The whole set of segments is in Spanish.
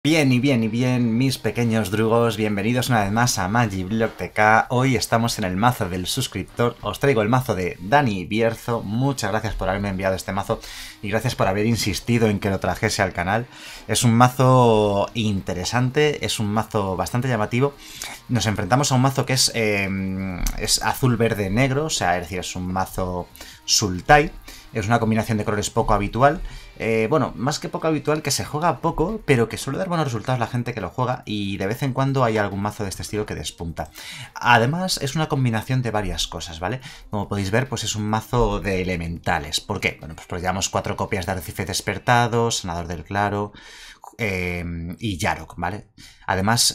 Bien y bien y bien, mis pequeños drugos, bienvenidos una vez más a Magiblock TK. Hoy estamos en el mazo del suscriptor, os traigo el mazo de Dani Bierzo. Muchas gracias por haberme enviado este mazo y gracias por haber insistido en que lo trajese al canal. Es un mazo interesante, es un mazo bastante llamativo. Nos enfrentamos a un mazo que es azul, verde, negro, o sea, es decir, es un mazo Sultai. Es una combinación de colores poco habitual. Bueno, más que poco habitual, que se juega poco, pero que suele dar buenos resultados la gente que lo juega y de vez en cuando hay algún mazo de este estilo que despunta. Además, es una combinación de varias cosas, ¿vale? Como podéis ver, pues es un mazo de elementales. ¿Por qué? Bueno, pues llevamos 4 copias de Arrecife Despertado, Sanador del Claro y Yarok, ¿vale? Además,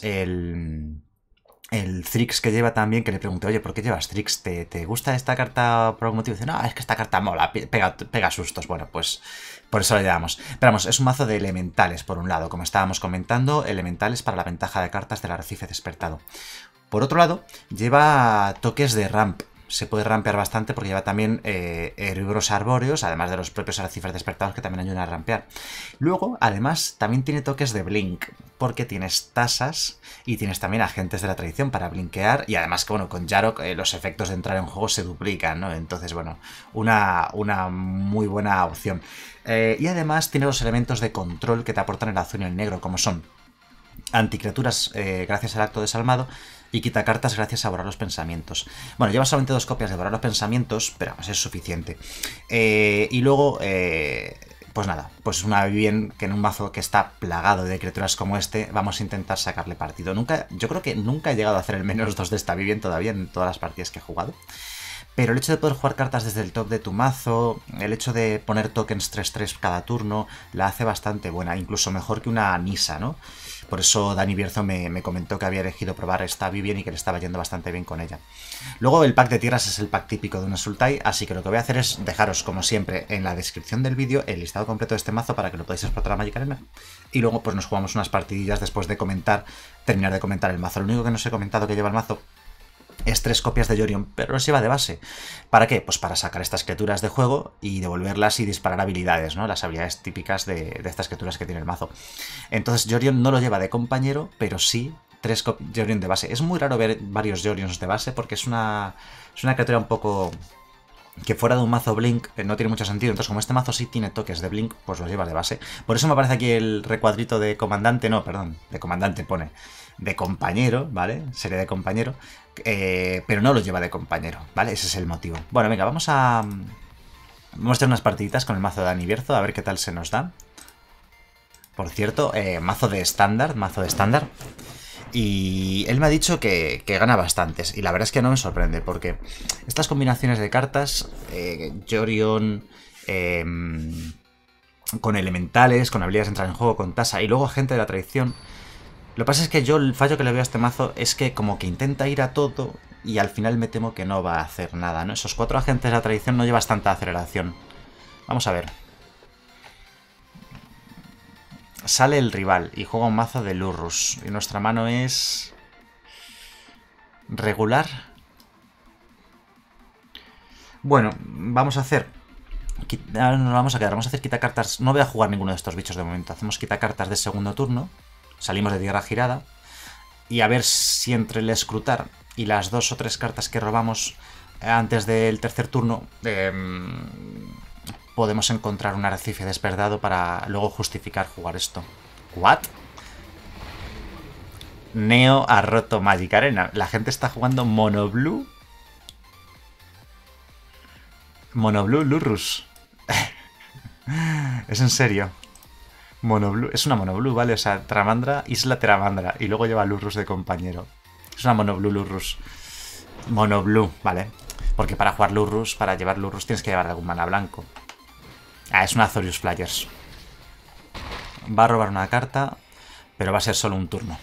el Strix que lleva también, que le pregunté, oye, ¿por qué llevas Strix? ¿Te gusta esta carta por algún motivo? Dice, no, es que esta carta mola, pega sustos. Bueno, pues por eso lo llevamos. Pero vamos, es un mazo de elementales, por un lado. Como estábamos comentando, elementales para la ventaja de cartas del Arrecife Despertado. Por otro lado, lleva toques de ramp. Se puede rampear bastante porque lleva también herbívoros arbóreos, además de los propios arrecifes despertados que también ayudan a rampear. Luego, además, también tiene toques de blink, porque tienes tasas y tienes también agentes de la tradición para blinkear, y además que, bueno, con Yarok los efectos de entrar en juego se duplican, ¿no? Entonces, bueno, una muy buena opción. Y además tiene los elementos de control que te aportan el azul y el negro, como son anticriaturas gracias al acto desalmado y quita cartas gracias a borrar los pensamientos. Bueno, lleva solamente 2 copias de borrar los pensamientos, pero vamos, es suficiente. Y luego, pues nada, pues es una bien que en un mazo que está plagado de criaturas como este, vamos a intentar sacarle partido. Yo creo que nunca he llegado a hacer el -2 de esta Vivien todavía en todas las partidas que he jugado. Pero el hecho de poder jugar cartas desde el top de tu mazo, el hecho de poner tokens 3-3 cada turno, la hace bastante buena, incluso mejor que una Nisa, ¿no? Por eso Dani Bierzo me comentó que había elegido probar esta Vivien y que le estaba yendo bastante bien con ella. Luego el pack de tierras es el pack típico de una Sultai, así que lo que voy a hacer es dejaros, como siempre, en la descripción del vídeo el listado completo de este mazo para que lo podáis explotar a Magic Arena. Y luego pues nos jugamos unas partidillas después de terminar de comentar el mazo. Lo único que no os he comentado que lleva el mazo es 3 copias de Yorion, pero los lleva de base. ¿Para qué? Pues para sacar estas criaturas de juego y devolverlas y disparar habilidades, ¿no? Las habilidades típicas de estas criaturas que tiene el mazo. Entonces Yorion no lo lleva de compañero, pero sí 3 Yorion de base. Es muy raro ver varios Yorions de base porque es una criatura un poco que fuera de un mazo Blink no tiene mucho sentido. Entonces, como este mazo sí tiene toques de Blink, pues lo lleva de base. Por eso me aparece aquí el recuadrito de comandante. No, perdón, de comandante pone de compañero, ¿vale? Sería de compañero. Pero no lo lleva de compañero, ¿vale? Ese es el motivo. Bueno, venga, vamos a hacer unas partiditas con el mazo de Dani Bierzo, a ver qué tal se nos da. Por cierto, mazo de estándar. Y él me ha dicho que gana bastantes. Y la verdad es que no me sorprende, porque estas combinaciones de cartas, Yorion, con elementales, con habilidades de entrar en juego, con tasa, y luego agente de la traición. Lo que pasa es que yo el fallo que le veo a este mazo es que como que intenta ir a todo y al final me temo que no va a hacer nada, ¿no? Esos 4 agentes de la tradición no llevas tanta aceleración. Vamos a ver. Sale el rival y juega un mazo de Lurrus. Y nuestra mano es regular. Bueno, vamos a hacer... Ahora nos vamos a quedar. Vamos a hacer quitacartas. No voy a jugar ninguno de estos bichos de momento. Hacemos quitacartas de segundo turno. Salimos de tierra girada. Y a ver si entre el escrutar y las 2 o 3 cartas que robamos antes del tercer turno podemos encontrar un arrecife despertado para luego justificar jugar esto. ¿What? Neo ha roto Magic Arena. La gente está jugando Mono Blue. Mono Blue Lurrus. Es en serio. Mono Blue. Es una Mono Blue, ¿vale? O sea, Tramandra, Isla Tramandra. Y luego lleva Lurrus de compañero. Es una Mono Blue Lurrus. Mono Blue, ¿vale? Porque para jugar Lurrus, para llevar Lurrus, tienes que llevar algún mana blanco. Ah, es una Azorius Flyers. Va a robar una carta, pero va a ser solo un turno.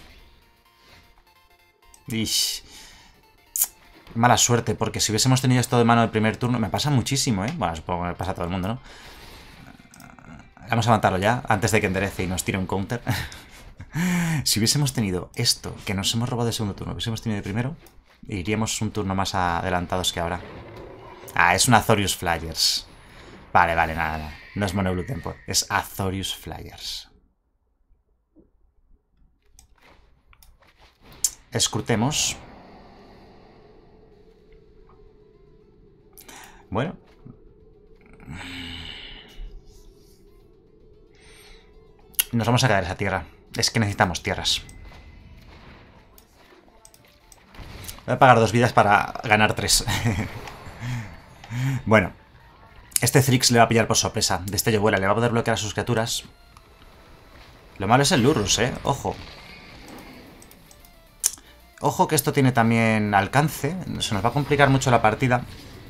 Ish. Mala suerte, porque si hubiésemos tenido esto de mano el primer turno... Me pasa muchísimo, ¿eh? Bueno, supongo que me pasa a todo el mundo, ¿no? Vamos a matarlo ya, antes de que enderece y nos tire un counter. Si hubiésemos tenido esto, que nos hemos robado de segundo turno, hubiésemos tenido de primero, iríamos un turno más adelantados que ahora. Ah, es una Azorius Flyers. Vale, nada. No es Mono Blue Tempo, es Azorius Flyers. Escrutemos. Bueno. Nos vamos a quedar esa tierra. Es que necesitamos tierras. Voy a pagar 2 vidas para ganar 3. Bueno. Este Thrix le va a pillar por sorpresa. Destello vuela, le va a poder bloquear a sus criaturas. Lo malo es el Lurrus, Ojo. Ojo que esto tiene también alcance. Se nos va a complicar mucho la partida.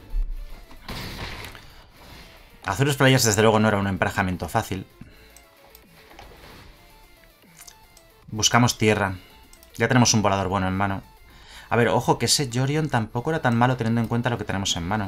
Azorius Flyers desde luego no era un emparejamiento fácil. Buscamos tierra. Ya tenemos un volador bueno en mano. A ver, ojo que ese Yorion tampoco era tan malo teniendo en cuenta lo que tenemos en mano.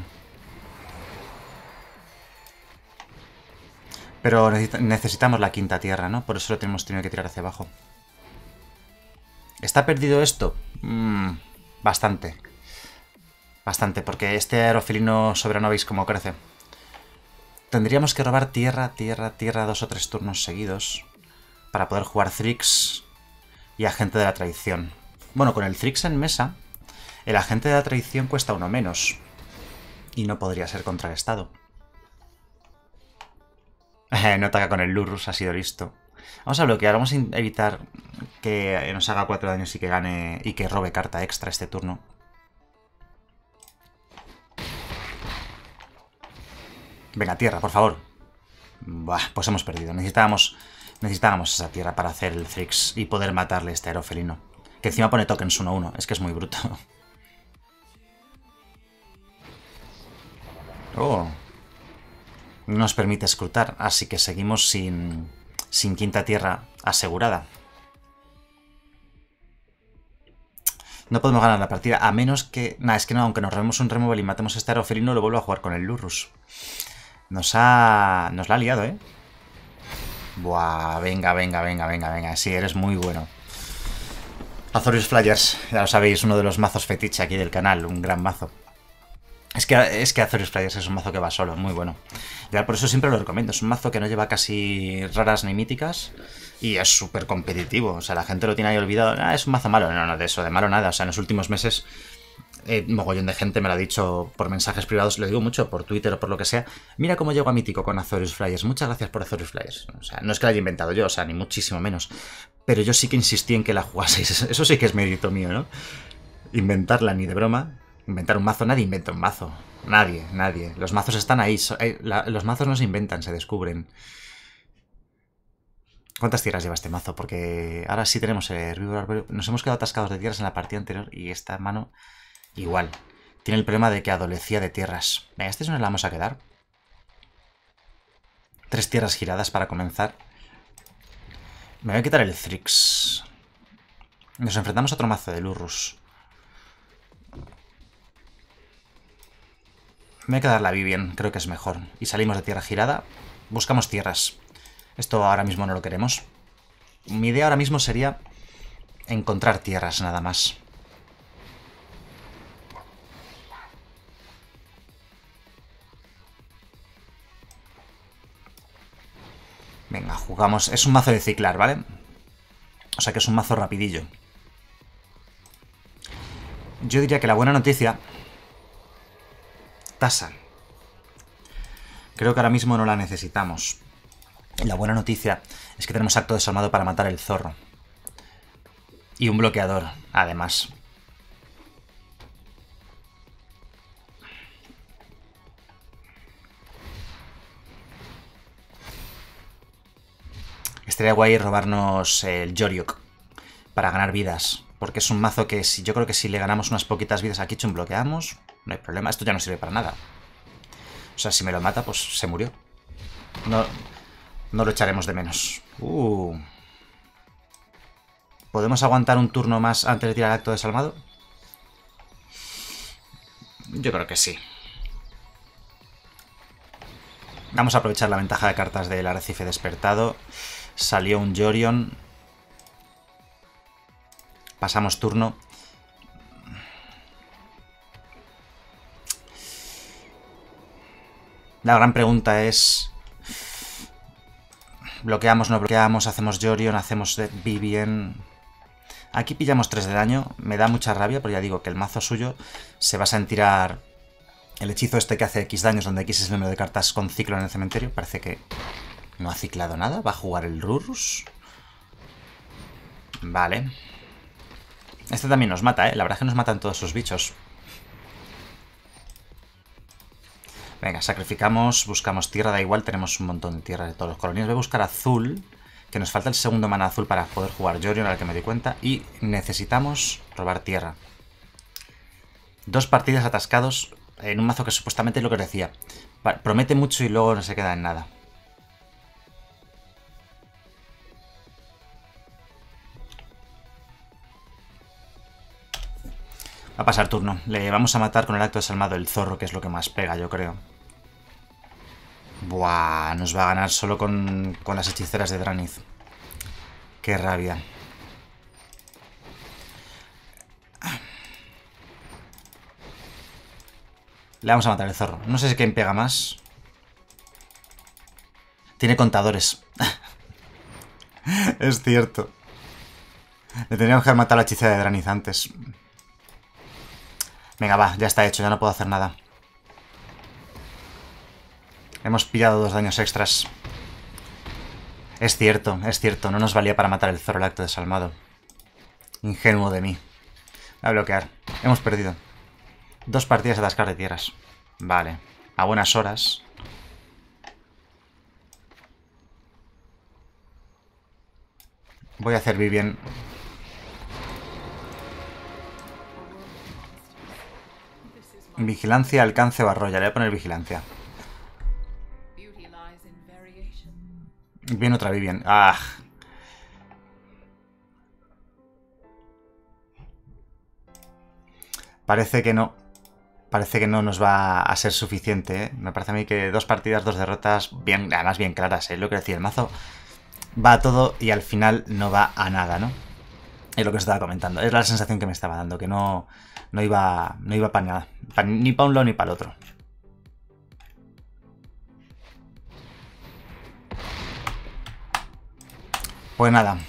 Pero necesitamos la quinta tierra, ¿no? Por eso lo tenemos tenido que tirar hacia abajo. ¿Está perdido esto? Bastante. Bastante, porque este aerofelino soberano veis cómo crece. Tendríamos que robar tierra, tierra, tierra 2 o 3 turnos seguidos para poder jugar Thrix y Agente de la Traición. Bueno, con el Thrix en mesa, el Agente de la Traición cuesta 1 menos. Y no podría ser contrarrestado. No ataca con el Lurrus, ha sido listo. Vamos a bloquear, vamos a evitar que nos haga 4 daños y que gane y que robe carta extra este turno. Venga, tierra, por favor. Buah, pues hemos perdido. Necesitábamos esa tierra para hacer el Thrix y poder matarle este aerofelino. Que encima pone tokens 1-1. Es que es muy bruto. Oh. No nos permite escrutar, así que seguimos sin quinta tierra asegurada. No podemos ganar la partida, a menos que... Nah, es que no, aunque nos robemos un removal y matemos a este aerofelino, lo vuelvo a jugar con el Lurrus. Nos la ha liado, ¿eh? Buah, venga, venga, venga, venga, venga. Sí, eres muy bueno. Azorius Flyers, ya lo sabéis, uno de los mazos fetiche aquí del canal, un gran mazo. Es que Azorius Flyers es un mazo que va solo, muy bueno. Ya por eso siempre lo recomiendo. Es un mazo que no lleva casi raras ni míticas y es súper competitivo. O sea, la gente lo tiene ahí olvidado. Ah, es un mazo malo. No, no, de eso, de malo nada. O sea, en los últimos meses mogollón de gente me lo ha dicho por mensajes privados, lo digo mucho, por Twitter o por lo que sea. Mira cómo llego a mítico con Azorius Flyers. Muchas gracias por Azorius Flyers. O sea, no es que la haya inventado yo, o sea, ni muchísimo menos. Pero yo sí que insistí en que la jugaseis. Eso sí que es mérito mío, ¿no? Inventarla ni de broma. Inventar un mazo, nadie inventa un mazo. Nadie, nadie. Los mazos están ahí. Los mazos no se inventan, se descubren. ¿Cuántas tierras lleva este mazo? Porque ahora sí tenemos nos hemos quedado atascados de tierras en la partida anterior y esta mano igual. Tiene el problema de que adolecía de tierras. Venga, este no le vamos a quedar. 3 tierras giradas para comenzar. Me voy a quitar el Thrix. Nos enfrentamos a otro mazo de Lurrus. Me voy a quedar la Vivien, creo que es mejor. Y salimos de tierra girada. Buscamos tierras. Esto ahora mismo no lo queremos. Mi idea ahora mismo sería encontrar tierras, nada más. Venga, jugamos. Es un mazo de ciclar, ¿vale? O sea que es un mazo rapidillo. Yo diría que la buena noticia... Tasa. Creo que ahora mismo no la necesitamos. La buena noticia es que tenemos acto desarmado para matar el zorro. Y un bloqueador, además. Estaría guay robarnos el Yoriok para ganar vidas. Porque es un mazo que yo creo que si le ganamos unas poquitas vidas a Kichun bloqueamos, no hay problema. Esto ya no sirve para nada. O sea, si me lo mata, pues se murió. No lo echaremos de menos. ¿Podemos aguantar un turno más antes de tirar el acto desalmado? Yo creo que sí. Vamos a aprovechar la ventaja de cartas del arrecife despertado. Salió un Yorion. Pasamos turno. La gran pregunta es... ¿bloqueamos, no bloqueamos? ¿Hacemos Yorion? ¿Hacemos Vivien? Aquí pillamos 3 de daño. Me da mucha rabia, pero ya digo que el mazo suyo se basa en tirar el hechizo este que hace X daños, donde X es el número de cartas con ciclo en el cementerio. Parece que no ha ciclado nada. Va a jugar el Rurus. Vale. Este también nos mata, ¿eh? La verdad es que nos matan todos sus bichos. Venga, sacrificamos, buscamos tierra, da igual, tenemos un montón de tierra de todos los colonias. Voy a buscar azul, que nos falta el segundo mana azul para poder jugar Yorion, al que me di cuenta. Y necesitamos robar tierra. 2 partidas atascados en un mazo que supuestamente es lo que decía. Promete mucho y luego no se queda en nada. Va a pasar turno. Le vamos a matar con el acto desalmado el zorro, que es lo que más pega, yo creo. Buah, nos va a ganar solo con las hechiceras de Draniz. Qué rabia. Le vamos a matar el zorro. No sé si quién pega más. Tiene contadores. Es cierto. Le tendríamos que haber matado a la hechicera de Draniz antes. Venga, va, ya está hecho, ya no puedo hacer nada. Hemos pillado 2 daños extras. Es cierto, no nos valía para matar el zorro el acto desalmado. Ingenuo de mí. Voy a bloquear. Hemos perdido. 2 partidas a atascar de tierras. Vale, a buenas horas. Voy a hacer Vivien. Vigilancia, alcance o arroya. Le voy a poner vigilancia. Bien, otra Vivien. ¡Ah! Parece que no. Parece que no nos va a ser suficiente, ¿eh? Me parece a mí que 2 partidas, 2 derrotas, bien, además bien claras, ¿eh? Lo que decía, el mazo va a todo y al final no va a nada, ¿no? Es lo que os estaba comentando. Es la sensación que me estaba dando, que no iba para nada. Ni para un lado ni para el otro. Pues nada.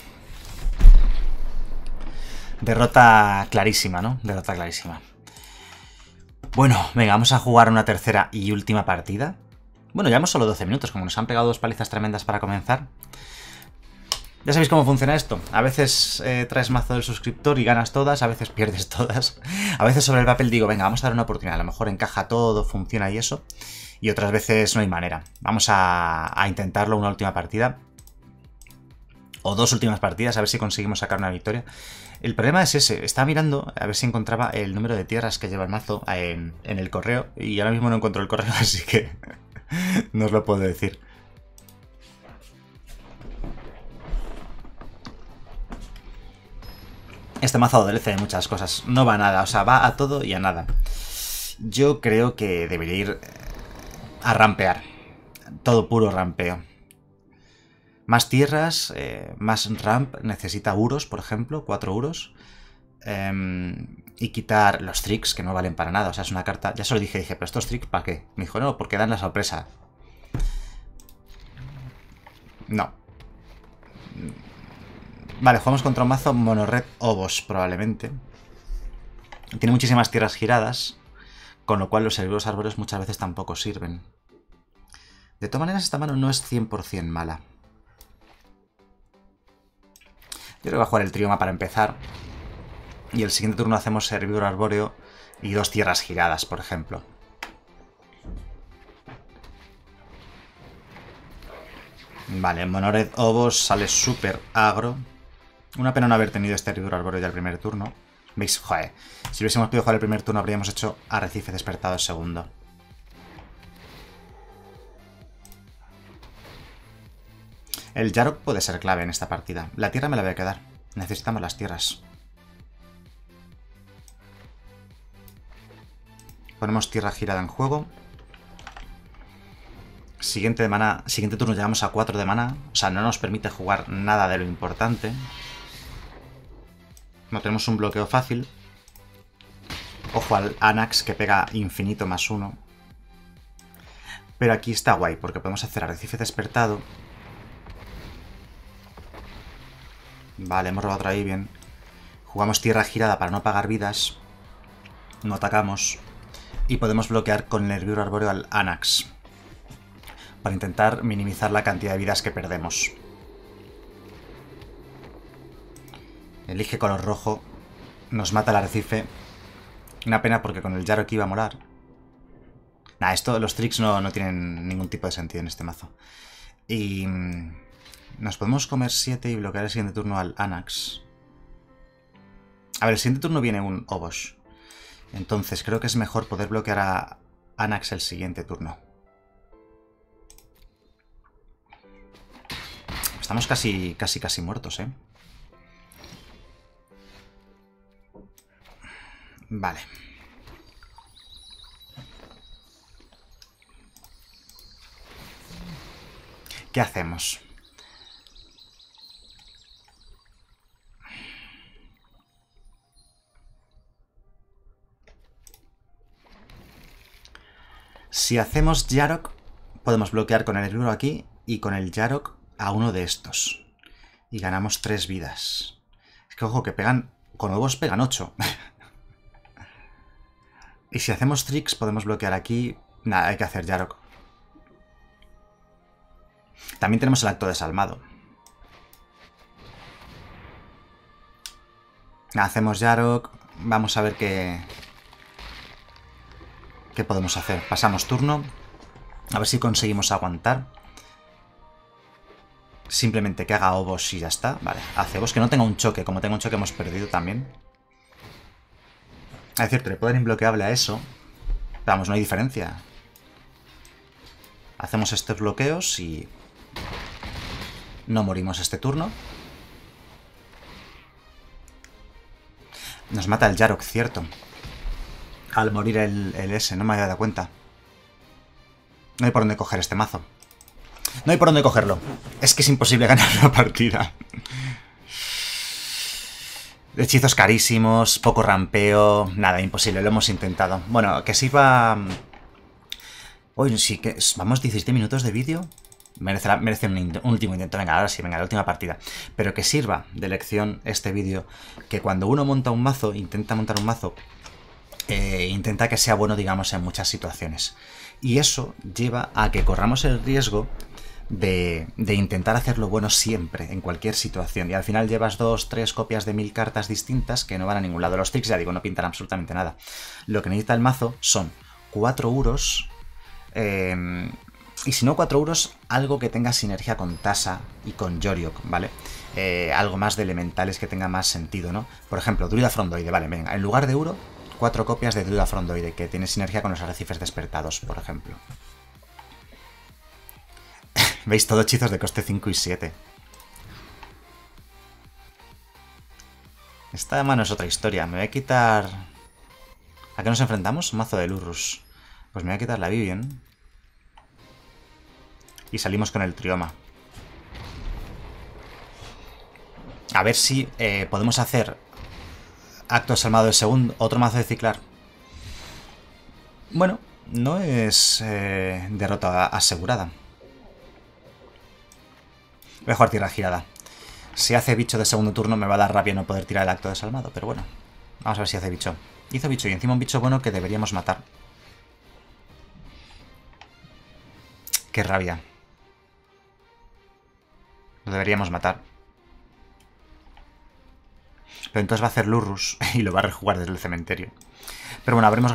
Derrota clarísima, ¿no? Derrota clarísima. Bueno, venga, vamos a jugar una tercera y última partida. Bueno, llevamos solo 12 minutos, como nos han pegado 2 palizas tremendas para comenzar. Ya sabéis cómo funciona esto. A veces traes mazo del suscriptor y ganas todas, a veces pierdes todas. A veces sobre el papel digo, venga, vamos a dar una oportunidad. A lo mejor encaja todo, funciona y eso. Y otras veces no hay manera. Vamos a intentarlo una última partida. O 2 últimas partidas, a ver si conseguimos sacar una victoria. El problema es ese. Estaba mirando a ver si encontraba el número de tierras que lleva el mazo en el correo. Y ahora mismo no encuentro el correo, así que no os lo puedo decir. Este mazo adolece de muchas cosas. No va a nada, o sea, va a todo y a nada. Yo creo que debería ir a rampear. Todo puro rampeo. Más tierras, más ramp. Necesita uros, por ejemplo, 4 uros. Y quitar los tricks, que no valen para nada. O sea, es una carta... Ya se lo dije, pero estos tricks, ¿para qué? Me dijo, no, porque dan la sorpresa. No. Vale, jugamos contra un mazo mono-red Obos, probablemente. Tiene muchísimas tierras giradas, con lo cual los herbívoros árboles muchas veces tampoco sirven. De todas maneras, esta mano no es 100% mala. Yo creo que voy a jugar el trioma para empezar. Y el siguiente turno hacemos herbívoro arbóreo y 2 tierras giradas, por ejemplo. Vale, mono-red Obos sale súper agro. Una pena no haber tenido este herbívoro arbóreo ya el primer turno. ¿Veis? Joder, si hubiésemos podido jugar el primer turno habríamos hecho arrecife despertado el segundo. El Yarok puede ser clave en esta partida. La tierra me la voy a quedar. Necesitamos las tierras. Ponemos tierra girada en juego. Siguiente turno llegamos a 4 de mana. O sea, no nos permite jugar nada de lo importante. No tenemos un bloqueo fácil. Ojo al Anax, que pega infinito +1. Pero aquí está guay, porque podemos hacer arrecife despertado. Vale, hemos robado otra ahí, bien. Jugamos tierra girada para no pagar vidas. No atacamos. Y podemos bloquear con el herbívoro arbóreo al Anax. Para intentar minimizar la cantidad de vidas que perdemos. Elige color rojo. Nos mata el arrecife. Una pena porque con el Yarok iba a molar. Nah, los tricks no tienen ningún tipo de sentido en este mazo. Y... nos podemos comer 7 y bloquear el siguiente turno al Anax. A ver, el siguiente turno viene un Obosh. Entonces creo que es mejor poder bloquear a Anax el siguiente turno. Estamos casi muertos, ¿eh? Vale. ¿Qué hacemos? Si hacemos Yarok, podemos bloquear con el herbívoro aquí y con el Yarok a uno de estos. Y ganamos 3 vidas. Es que ojo, que pegan... con huevos pegan 8. Y si hacemos tricks, podemos bloquear aquí... Nada, hay que hacer Yarok. También tenemos el acto desalmado. Hacemos Yarok. Vamos a ver qué podemos hacer. Pasamos turno. A ver si conseguimos aguantar. Simplemente que haga Obosh y ya está. Vale, hace Obosh, que no tenga un choque. Como tenga un choque hemos perdido también. Es decir, poder imbloqueable a eso. Vamos, no hay diferencia. Hacemos estos bloqueos y... no morimos este turno. Nos mata el Yarok, cierto. Al morir el S, no me había dado cuenta. No hay por dónde coger este mazo. No hay por dónde cogerlo. Es que es imposible ganar una partida. Hechizos carísimos, poco rampeo... Nada, imposible, lo hemos intentado. Bueno, que sirva... Uy, sí que... Vamos, 17 minutos de vídeo. Merece un último intento. Venga, ahora sí, venga, la última partida. Pero que sirva de lección este vídeo. Que cuando uno monta un mazo, intenta montar un mazo... intenta que sea bueno, digamos, en muchas situaciones. Y eso lleva a que corramos el riesgo de intentar hacerlo bueno siempre, en cualquier situación. Y al final llevas 2, 3 copias de 1000 cartas distintas que no van a ningún lado. Los tricks, ya digo, no pintan absolutamente nada. Lo que necesita el mazo son 4 Uros. Y si no 4 Uros, algo que tenga sinergia con Tasa y con Yoriok, ¿vale? Algo más de elementales que tenga más sentido, ¿no? Por ejemplo, Druida Frondoide, vale, venga, en lugar de Uro... 4 copias de Druida Frondoide, que tiene sinergia con los arrecifes despertados, por ejemplo. ¿Veis? Todo hechizos de coste 5 y 7. Esta mano es otra historia. Me voy a quitar... ¿A qué nos enfrentamos? Un mazo de Lurrus. Pues me voy a quitar la Vivien. Y salimos con el Trioma. A ver si podemos hacer... acto desalmado de segundo, otro mazo de ciclar. Bueno, no es derrota asegurada. Voy a jugar tierra girada. Si hace bicho de segundo turno me va a dar rabia no poder tirar el acto desalmado, pero bueno. Vamos a ver si hace bicho. Hizo bicho y encima un bicho bueno que deberíamos matar. Qué rabia. Lo deberíamos matar. Pero entonces va a hacer Lurrus y lo va a rejugar desde el cementerio. Pero bueno, habremos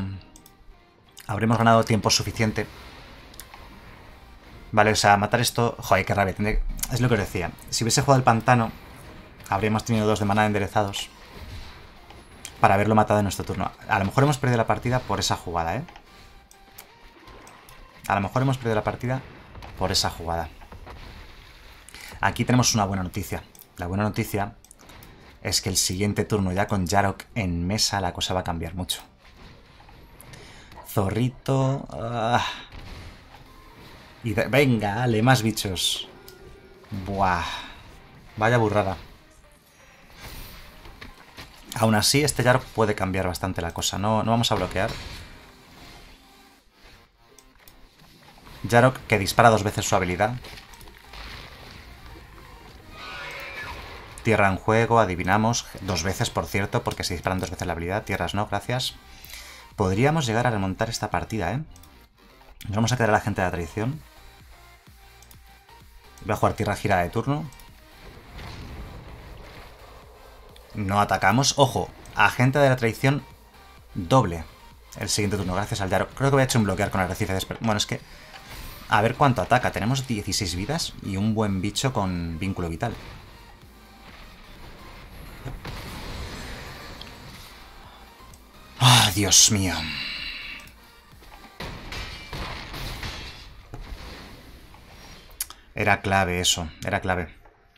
ganado tiempo suficiente. Vale, o sea, matar esto... Joder, qué rabia. Es lo que os decía. Si hubiese jugado el pantano, habríamos tenido 2 de maná enderezados para haberlo matado en nuestro turno. A lo mejor hemos perdido la partida por esa jugada, ¿eh? A lo mejor hemos perdido la partida por esa jugada. Aquí tenemos una buena noticia. La buena noticia es que el siguiente turno ya con Yarok en mesa la cosa va a cambiar mucho. Zorrito... Y venga, dale, más bichos. Buah. Vaya burrada. Aún así, este Yarok puede cambiar bastante la cosa. No vamos a bloquear. Yarok que dispara 2 veces su habilidad. Tierra en juego, adivinamos 2 veces, por cierto, porque se disparan 2 veces la habilidad. Tierras no, gracias. Podríamos llegar a remontar esta partida, ¿eh? Nos vamos a quedar a la gente de la traición. Voy a jugar tierra girada de turno. No atacamos. Ojo, agente de la traición doble el siguiente turno, gracias al Yarok. Creo que voy a hecho un bloquear con arrecife de... Bueno, es que... A ver cuánto ataca. Tenemos 16 vidas y un buen bicho con vínculo vital. ¡Ah, Dios mío! Era clave eso, era clave.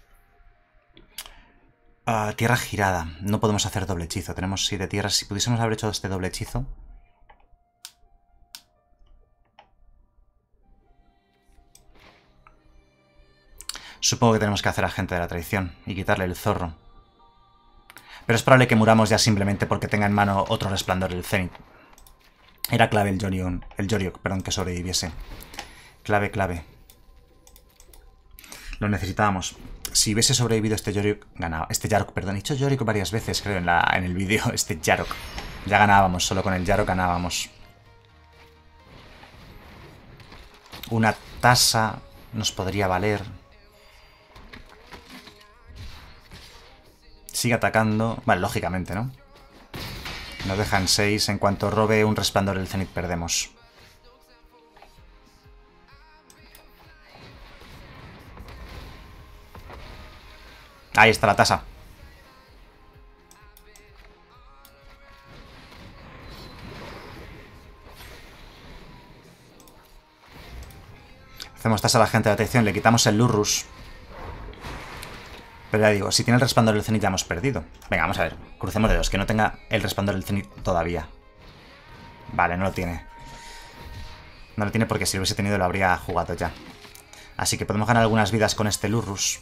Tierra girada. No podemos hacer doble hechizo. Tenemos 7 tierras. Si pudiésemos haber hecho este doble hechizo... Supongo que tenemos que hacer agente de la traición y quitarle el zorro. Pero es probable que muramos ya simplemente porque tenga en mano otro resplandor del Zenith. Era clave el Yoriok, perdón, que sobreviviese. Clave, clave. Lo necesitábamos. Si hubiese sobrevivido este Yoriok, ganaba. Este Yarok, perdón. He dicho Yoriok varias veces, creo, en el vídeo. Este Yarok. Ya ganábamos, solo con el Yarok ganábamos. Una tasa nos podría valer. Sigue atacando. Vale, lógicamente, ¿no? Nos dejan 6. En cuanto robe un resplandor del Zenith, perdemos. Ahí está la tasa. Hacemos tasa a la gente de la traición, le quitamos el Lurrus. Pero ya digo, si tiene el resplandor del Zenith ya hemos perdido. Venga, vamos a ver. Crucemos dedos, que no tenga el resplandor del Zenith todavía. Vale, no lo tiene. No lo tiene porque si lo hubiese tenido lo habría jugado ya. Así que podemos ganar algunas vidas con este Lurrus.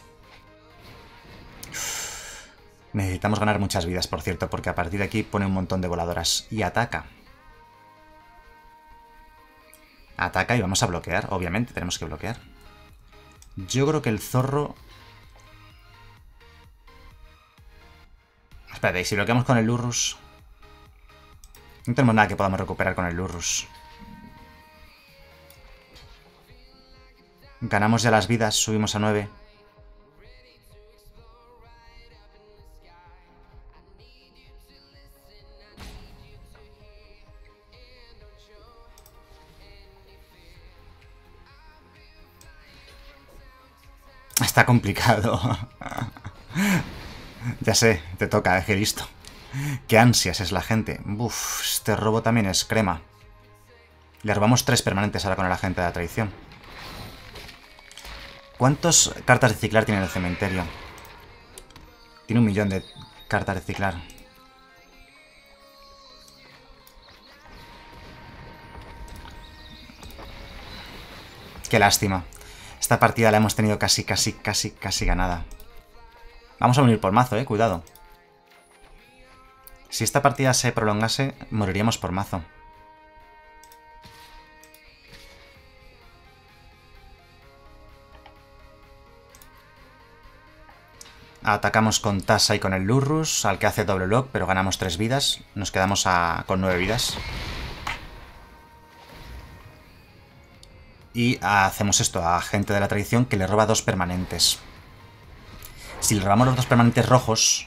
Necesitamos ganar muchas vidas, por cierto, porque a partir de aquí pone un montón de voladoras. Y ataca. Ataca y vamos a bloquear. Obviamente tenemos que bloquear. Yo creo que el zorro... Espérate, ¿y si bloqueamos con el Lurrus? No tenemos nada que podamos recuperar con el Lurrus. Ganamos ya las vidas, subimos a 9. Está complicado. Ya sé, te toca, que listo. Qué ansias es la gente. Uf, este robo también es crema. Le robamos 3 permanentes ahora con el agente de la traición. ¿Cuántas cartas de ciclar tiene el cementerio? Tiene 1 millón de cartas de ciclar. Qué lástima. Esta partida la hemos tenido casi ganada. Vamos a unir por mazo, cuidado. Si esta partida se prolongase, moriríamos por mazo. Atacamos con Tasa y con el Lurrus, al que hace doble lock, pero ganamos 3 vidas. Nos quedamos con 9 vidas. Y hacemos esto a gente de la traición que le roba 2 permanentes. Si le robamos los 2 permanentes rojos,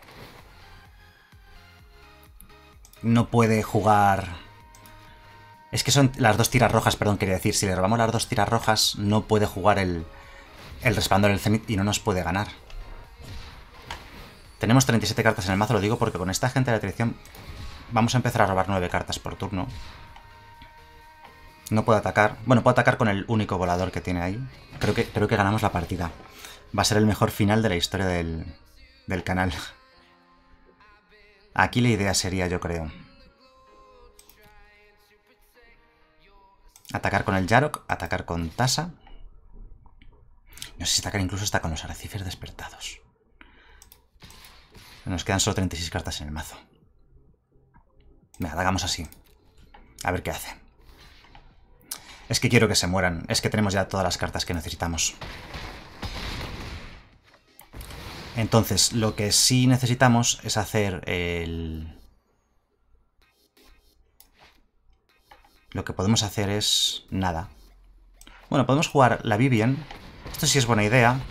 no puede jugar... Es que son las 2 tiras rojas, perdón, quería decir. Si le robamos las 2 tiras rojas, no puede jugar el resplandor del Zenith y no nos puede ganar. Tenemos 37 cartas en el mazo, lo digo porque con esta gente de la traición vamos a empezar a robar 9 cartas por turno. No puedo atacar. Bueno, puedo atacar con el único volador que tiene ahí. Creo que ganamos la partida. Va a ser el mejor final de la historia del canal. Aquí la idea sería, yo creo, atacar con el Yarok, atacar con Tasa. No sé si atacar incluso hasta con los arrecifes despertados. Nos quedan solo 36 cartas en el mazo. Venga, hagamos así. A ver qué hace. Es que quiero que se mueran. Es que tenemos ya todas las cartas que necesitamos. Entonces, lo que sí necesitamos es hacer el... Lo que podemos hacer es... nada. Bueno, podemos jugar la Vivien. Esto sí es buena idea.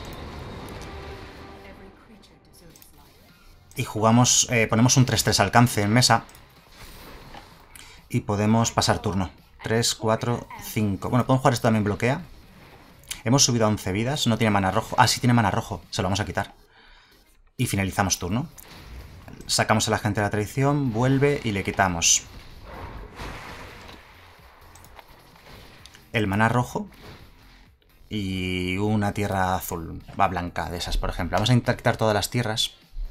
Y jugamos... ponemos un 3-3 alcance en mesa. Y podemos pasar turno. 3, 4, 5. Bueno, podemos jugar esto también bloquea. Hemos subido a 11 vidas. No tiene mana rojo. Ah, sí tiene mana rojo. Se lo vamos a quitar. Y finalizamos turno. Sacamos al agente de la traición. Vuelve y le quitamos el maná rojo y una tierra azul, va blanca de esas, por ejemplo. Vamos a intentar quitar todas las tierras.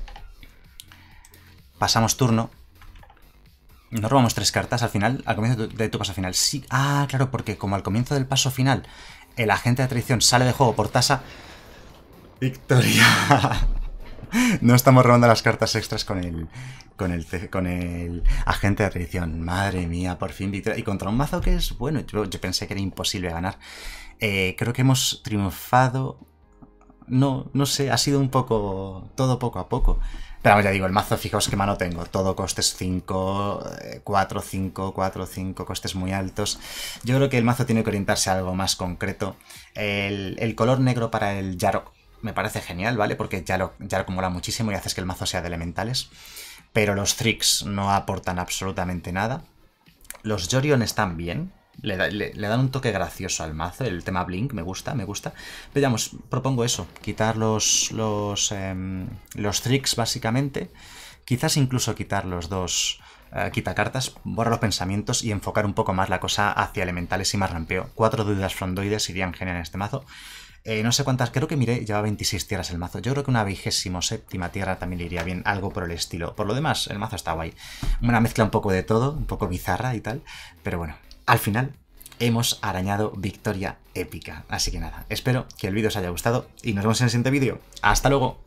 Pasamos turno. Nos robamos 3 cartas al final, al comienzo de tu paso final. Sí, ah, claro, porque como al comienzo del paso final el agente de traición sale de juego por tasa... ¡Victoria! No estamos robando las cartas extras con el agente de traición. Madre mía, por fin victoria. Y contra un mazo que es bueno. Yo pensé que era imposible ganar. Creo que hemos triunfado. No sé, ha sido un poco... todo poco a poco. Pero ya digo, el mazo, fijaos qué mano tengo. Todo costes 5, 4, 5, 4, 5, costes muy altos. Yo creo que el mazo tiene que orientarse a algo más concreto. El color negro para el Yarok me parece genial, ¿vale? Porque Yarok mola muchísimo y haces que el mazo sea de elementales. Pero los Tricks no aportan absolutamente nada. Los Yorion están bien. Le dan un toque gracioso al mazo. El tema Blink me gusta. Pero digamos, propongo eso. Quitar los Tricks, básicamente. Quizás incluso quitar los dos quitacartas, borrar los pensamientos y enfocar un poco más la cosa hacia elementales y más rampeo. 4 dudas frondoides irían genial en este mazo. No sé cuántas, creo que miré, lleva 26 tierras el mazo. Yo creo que una 27ª tierra también le iría bien, algo por el estilo. Por lo demás, el mazo está guay. Una mezcla un poco de todo, un poco bizarra y tal. Pero bueno, al final hemos arañado victoria épica. Así que nada, espero que el vídeo os haya gustado y nos vemos en el siguiente vídeo. ¡Hasta luego!